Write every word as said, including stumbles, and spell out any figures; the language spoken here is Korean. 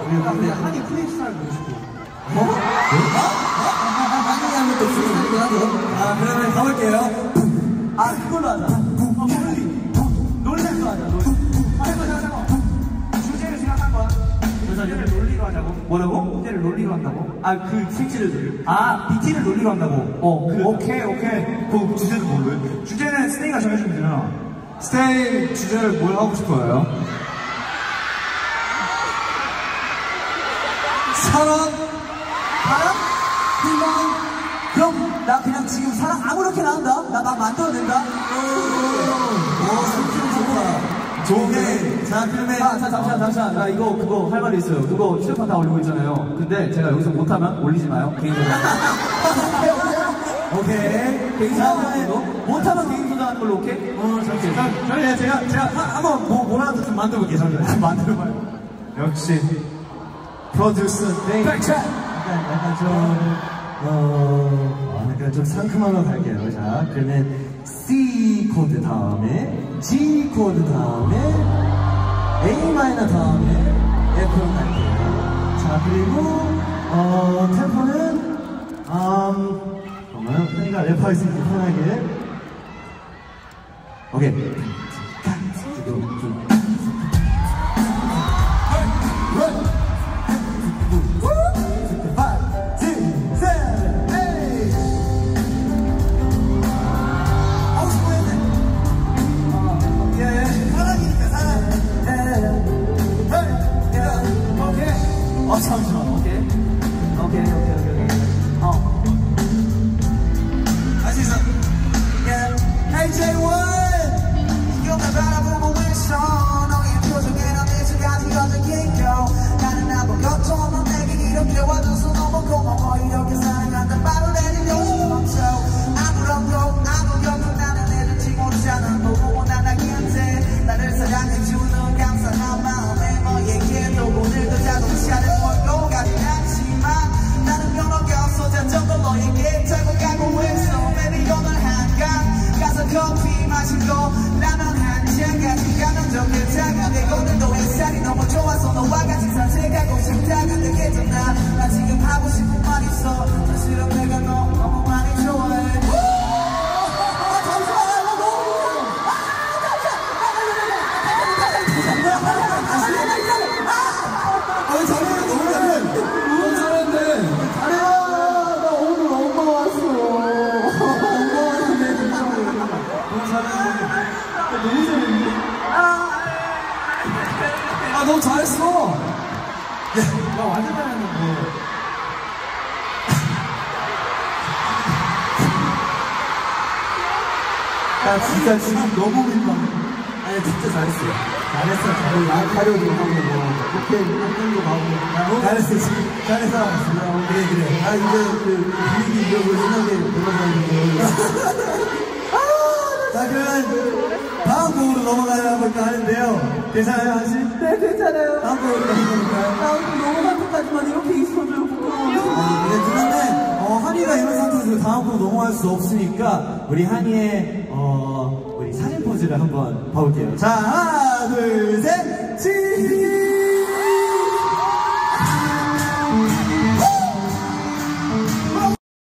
근데 한이 프리스타일 보고 싶어. 뭐? 뭐? 한이 하면 또 프리스타일이긴 하죠. 아, 그러면 가볼게요. 아, 그걸로 하자. 아, 롤리. 롤렉도 하자, 롤리. 잠깐만, 잠깐만. 주제를 생각한 거야. 주제를 롤리로 하자고. 뭐라고? 주제를 롤리로 한다고? 아, 그 색지를 롤리. 아, 비티를 롤리로 한다고. 어, 그, 오케이, 오케이. 그 주제는 뭐래? 주제는 스테이가 정해주면 되잖아. 스테이 주제를 뭘 하고 싶어요? 사랑? 사랑? 희망? 그럼 나 그냥 지금 사랑 아무렇게나 한다? 나 막 만들어낸다? 오, 스킬 좋다. 좋네. 자, 그러면. 아, 자, 잠시만, 잠시만. 나 이거, 그거 할 말이 있어요. 그거 휴대폰 다 올리고 있잖아요. 근데 제가 여기서 못하면 올리지 마요. 개인적으로. 오케이. 개인적으로. 못하면 개인소장 하는 걸로 오케이? 어, 잠시만. 저희 제가, 제가 한번 뭐, 뭐라도 좀 만들어볼게요. 잠시만요. 만들어봐요. 역시. 프로듀서 땡. 백차! 약간, 약간 좀, 어, 약간 좀 상큼한 거 갈게요. 자, 그러면 C 코드 다음에, G 코드 다음에, A 마이너 다음에, F로 갈게요. 자, 그리고, 어, 템포는, 음, 잠깐만요. 편이가 랩할 수 있게 편하게. 오케이. 지금 좀. 어, 잠시만. 오케이. 오케이, 오케이, 오케이, 오케이. 어. 할 수 있어. Hey, 제이원! 지금날 바라보고 있어. 너의 표정에는 미소까지 어저께요. 나는 아무것도 넌 내게 이렇게 와줘서 너무 고마워. 이렇게 사랑한다 바로 내리려고 멈춰. 아무런 것 아무것도 나는 해주지 못하는 무모한 나한테 나를 사랑해주는 감사한 마음에 너에게도 오늘도 자동차를 몰고 가진 않지만 나는 변화가 없어 점점 너에게 타고 가고 있어. Baby 오늘 한강 가서 커피 마시고 라면 한잔 같이 가면 좋겠다. 근데 오늘도 햇살이 너무 좋아서 너와 같이 산책하고 싶다. 근데 괜찮아 나 지금 하고 싶은 말 있어. 사실은 내가 너 너무 많이 좋아해. 어, 잘해. 너무 잘해. 너무 잘했네. 잘해. 나 오늘 엄마 왔어. 엄마 왔네, 진짜. 너무 잘했는데. 너무 잘했는데? 아, 너무 잘했어. 나 완전 잘했는데. 나 진짜 지금 너무 민망해. 아니, 진짜 잘했어요. 잘했어, 잘했어. 나 가려도 하고, 뭐, 오케이, 한글도 가고. 잘했어, 지금. 잘했어. 어, 그래, 그래. 아, 이제 그 분위기 이러고 생각에 들어가지고. 자, 그러면 다음 곡으로 넘어가야 볼까 하는데요. 괜찮아요, 한씨? 네, 괜찮아요. 다음 곡으로 넘어가볼까요? 나 오늘 너무 한국까지만 이렇게 있어줘요. 부끄러워. 네, 그런데, 어, 한이가 이런 상태에서 다음 곡 넘어갈 수 없으니까, 우리 한이의, 어, 우리 사진 포즈를 한번 봐볼게요. 자, 하나, 둘, 셋, 치!